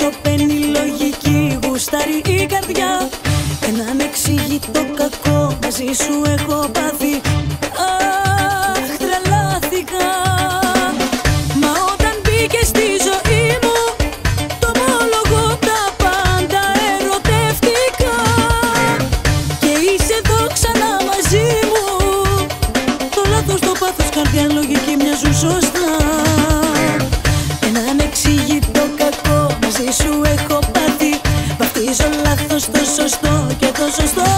σωπαίνει λογική, γουστάρει η καρδιά. Ένα ανεξήγητο κακό μαζί σου έχω πάθει. Αχ, τρελάθηκα. Μα όταν μπήκες στη ζωή μου, το ομολογώ τα πάντα ερωτεύτηκα. Και είσαι εδώ ξανά μαζί μου. Το λάθος, το πάθος, καρδιά, λογική μοιάζουν σωστά. Ένα ανεξήγητο κακό μαζί σου έχω πάθει. Βαφτίζω λάθος το σωστό και το σωστό